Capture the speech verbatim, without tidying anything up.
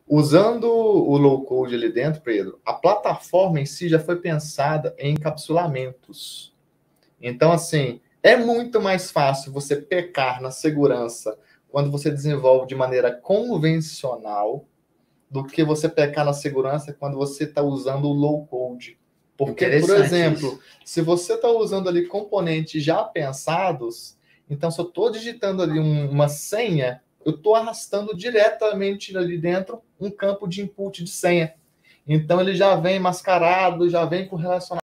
Usando o low-code ali dentro, Pedro, a plataforma em si já foi pensada em encapsulamentos. Então, assim, é muito mais fácil você pecar na segurança quando você desenvolve de maneira convencional do que você pecar na segurança quando você está usando o low-code. Porque, por exemplo, isso. se você está usando ali componentes já pensados, então se eu estou digitando ali um, uma senha, eu estou arrastando diretamente ali dentro um campo de input de senha. Então ele já vem mascarado, já vem com relacionamento